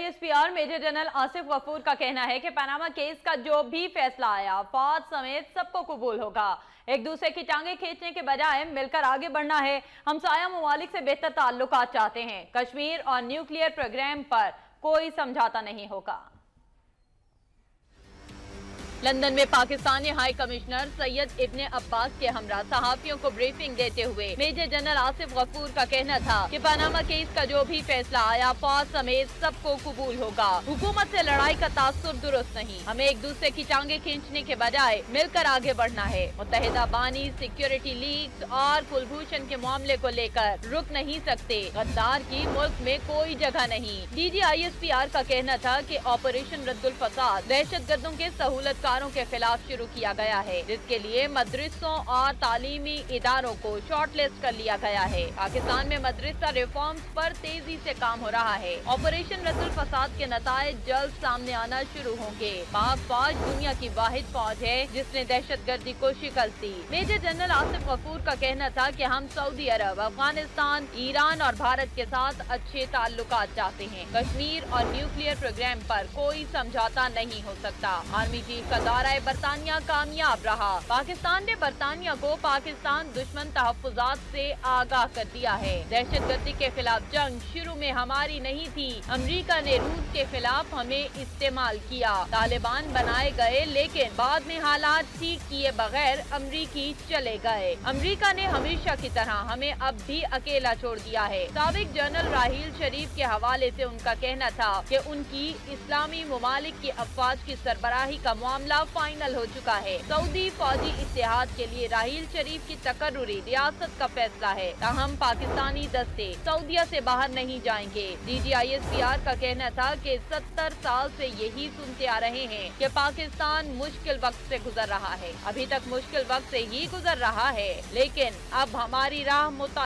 DGISPR major general Asif Ghafoor का कहना है कि पनामा केस का जो भी फैसला आया फौज समेत सबको कबूल होगा। एक दूसरे की टांगे खींचने के बजाय मिलकर आगे बढ़ना है। हमसाया ममालिक से बेहतर ताल्लुकात चाहते हैं। कश्मीर और न्यूक्लियर प्रोग्राम पर कोई समझौता नहीं होगा। लंदन में पाकिस्तानी हाई कमिश्नर सैयद इब्ने अब्बास के हमरा सहाफियों को ब्रीफिंग देते हुए मेजर जनरल आसिफ गफूर का कहना था कि पनामा केस का जो भी फैसला आया फौज समेत सबको कबूल होगा। हुकूमत से लड़ाई का तासुर दुरुस्त नहीं, हमें एक दूसरे की टांगे खींचने के बजाय मिलकर आगे बढ़ना है। मुत्तहिदा बानी सिक्योरिटी लीक्स और कुलभूषण के मामले को लेकर रुक नहीं सकते। गद्दार की मुल्क में कोई जगह नहीं। DGISPR का कहना था कि ऑपरेशन रद्दुल फसाद दहशतगर्दों के सहूलत के खिलाफ शुरू किया गया है, जिसके लिए मदरसों और तालीमी इदारों को शॉर्टलिस्ट कर लिया गया है। पाकिस्तान में मदरसा रिफॉर्म्स पर तेजी से काम हो रहा है। ऑपरेशन रद्दुल फसाद के नताइज जल्द सामने आना शुरू होंगे। पाक फौज दुनिया की वाहिद फौज है जिसने दहशतगर्दी को शिकस्त दी। मेजर जनरल आसिफ गफूर का कहना था कि हम सऊदी अरब, अफगानिस्तान, ईरान और भारत के साथ अच्छे ताल्लुकात चाहते हैं। कश्मीर और न्यूक्लियर प्रोग्राम पर कोई समझौता नहीं हो सकता। आर्मी चीफ का दौरा बरतानिया कामयाब रहा। पाकिस्तान ने बरतानिया को पाकिस्तान दुश्मन तहफ्फुजात से आगाह कर दिया है। दहशतगर्दी के खिलाफ जंग शुरू में हमारी नहीं थी। अमेरिका ने रूस के खिलाफ हमें इस्तेमाल किया। तालिबान बनाए गए लेकिन बाद में हालात ठीक किए बगैर अमरीकी चले गए। अमेरिका ने हमेशा की तरह हमें अब भी अकेला छोड़ दिया है। साबिक जनरल राहील शरीफ के हवाले से उनका कहना था कि उनकी इस्लामी ममालिक की अफवाज की सरबराही का मामला फाइनल हो चुका है। सऊदी फौजी इत्तेहाद के लिए राहील शरीफ की तकर्रुरी रियासत का फैसला है। ताहम पाकिस्तानी दस्ते सऊदीया से बाहर नहीं जाएंगे। DGISPR का कहना था कि 70 साल से यही सुनते आ रहे हैं कि पाकिस्तान मुश्किल वक्त से गुजर रहा है। अभी तक मुश्किल वक्त से ही गुजर रहा है, लेकिन अब हमारी राह